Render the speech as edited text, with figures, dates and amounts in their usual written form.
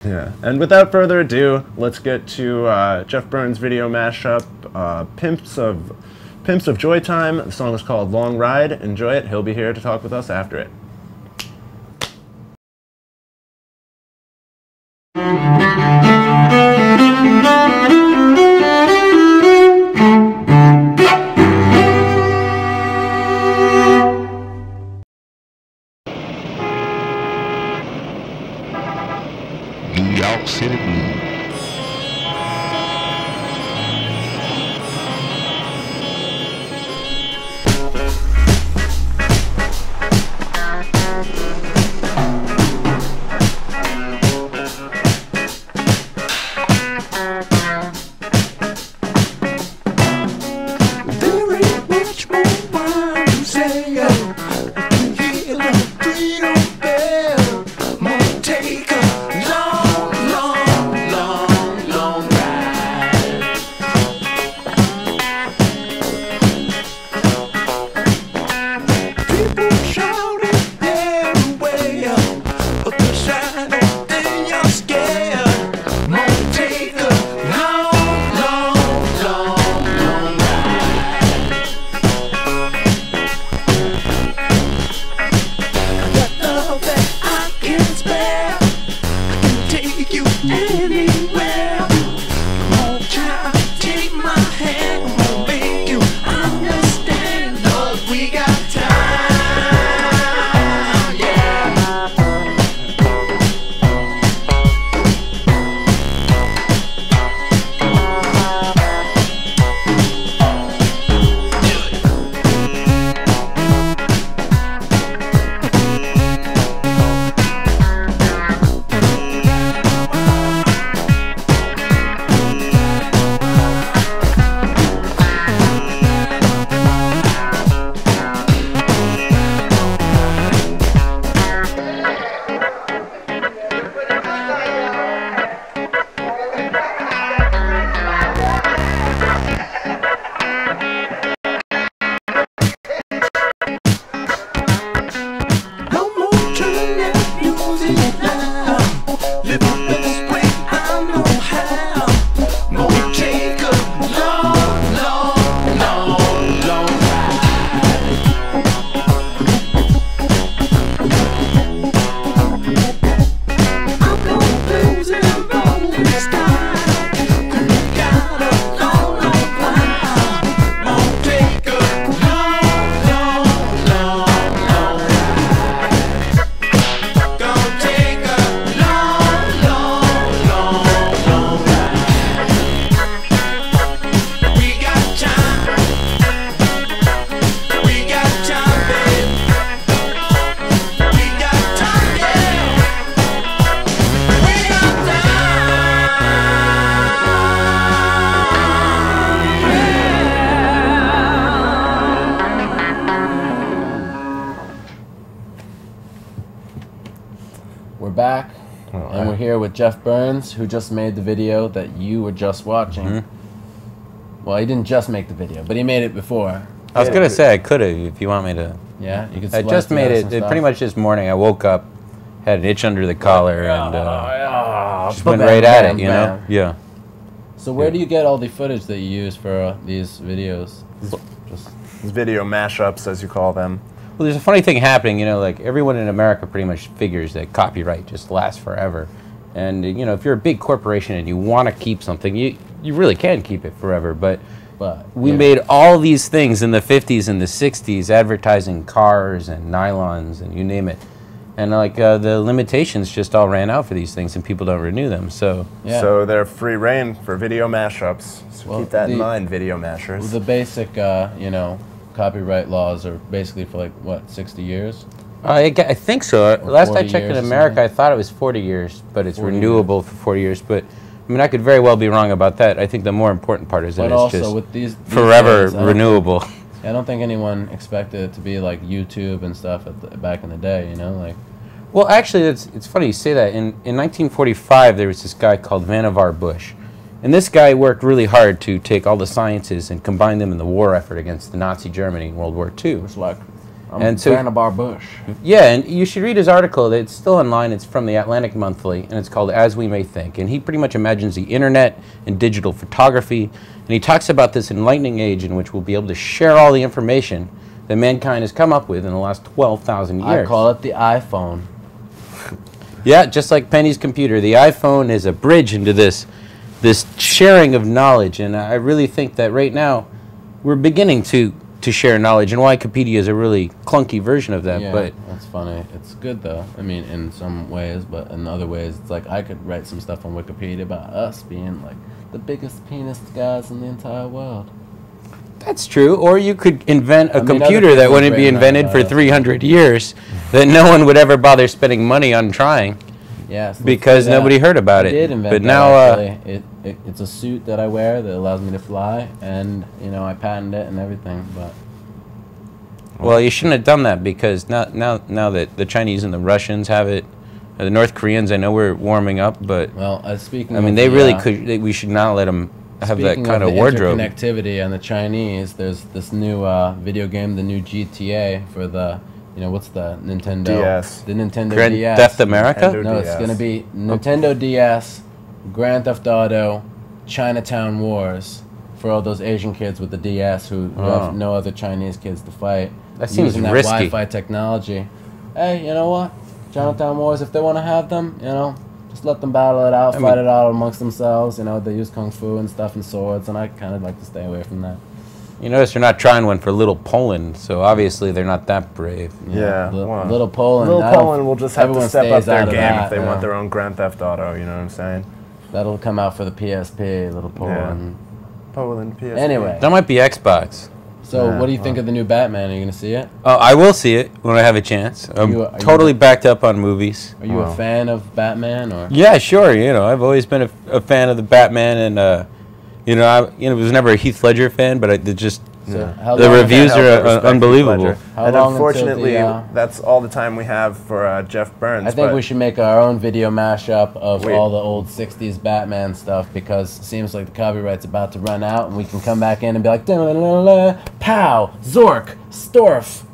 Yeah, and without further ado, let's get to Jeff Burns' video mashup, Pimps of Joytime. The song is called Long Ride. Enjoy it. He'll be here to talk with us after it. New York City Blues. We're back, and we're here with Jeff Burns, who just made the video that you were just watching. Mm-hmm. Well, he didn't just make the video, but he made it before. I was gonna say I could have if you want me to. Yeah, you could. I just made it pretty much this morning. I woke up, had an itch under the collar, and just went right at it. You know? Yeah. So where do you get all the footage that you use for these videos? Just video mashups, as you call them. Well, there's a funny thing happening, you know, like everyone in America pretty much figures that copyright just lasts forever. And, you know, if you're a big corporation and you want to keep something, you really can keep it forever. But we made all these things in the 50s and the 60s, advertising cars and nylons and you name it. And, like, the limitations just all ran out for these things and people don't renew them, so. Yeah. So they're free reign for video mashups. So keep that in mind, video mashers. The basic, you know, copyright laws are basically for like what, 60 years? I think so. Last I checked in America, I thought it was 40 years, but it's renewable for 40 years. But I mean, I could very well be wrong about that. I think the more important part is that it's just with these forever renewable. I don't think anyone expected it to be like YouTube and stuff back in the day. You know, like. Well, actually, it's funny you say that. In 1945, there was this guy called Vannevar Bush. And this guy worked really hard to take all the sciences and combine them in the war effort against the Nazi Germany in World War II. And so, Vannevar Bush. yeah, and you should read his article. It's still online. It's from the Atlantic Monthly, and it's called As We May Think. And he pretty much imagines the internet and digital photography. And he talks about this enlightening age in which we'll be able to share all the information that mankind has come up with in the last 12,000 years. I call it the iPhone. Yeah, just like Penny's computer. The iPhone is a bridge into this sharing of knowledge. And I really think that right now we're beginning to share knowledge, and Wikipedia is a really clunky version of that. Yeah, but that's funny. It's good though. I mean, in some ways, but in other ways, it's like I could write some stuff on Wikipedia about us being like the biggest penis guys in the entire world. that's true. Or you could invent a I mean, computer other that people wouldn't be written invented for about us. 300 years, that no one would ever bother spending money on trying. Yes, Because nobody heard about I it. did invent But that, now, actually. It's a suit that I wear that allows me to fly, and you know I patented it and everything. But well, you shouldn't have done that, because now that the Chinese and the Russians have it, the North Koreans, I know we're warming up, but well, speaking, I mean, of they the, really could. We should not let them have that speaking kind of the wardrobe. interconnectivity and the Chinese. There's this new video game, the new GTA for the, you know, what's the Nintendo DS. The Nintendo Grand DS. Theft America? Nintendo No, it's DS. gonna be Nintendo DS, Grand Theft Auto, Chinatown Wars for all those Asian kids with the DS who have no other Chinese kids to fight. That seems using that risky. Wi-Fi technology. Hey, you know what? Chinatown Wars, if they want to have them, you know, just let them battle it out, fight it out amongst themselves. You know, they use kung fu and stuff and swords, and I kind of like to stay away from that. You notice they're not trying one for Little Poland, so obviously they're not that brave. Yeah, wow. Little Poland. Little Poland will just have to everyone step up stays their out of game that, if they yeah. want their own Grand Theft Auto, you know what I'm saying? That'll come out for the PSP, Little Poland. Poland, PSP. Anyway, That might be Xbox. so Yeah, what do you think of the new Batman? Are you going to see it? Oh, I will see it when I have a chance. I'm Are you- totally backed up on movies. Are you a fan of Batman or? Yeah, sure. You know, I've always been a fan of the Batman, and you know, I was never a Heath Ledger fan, but So how the long- reviews Can't help but are respect Heath unbelievable. Ledger. How And long until unfortunately, the, that's all the time we have for Jeff Burns. I think but we should make our own video mashup of Wait. all the old 60s Batman stuff, because it seems like the copyright's about to run out and we can come back in and be like, "Da-la-la-la, pow, Zork, Storf,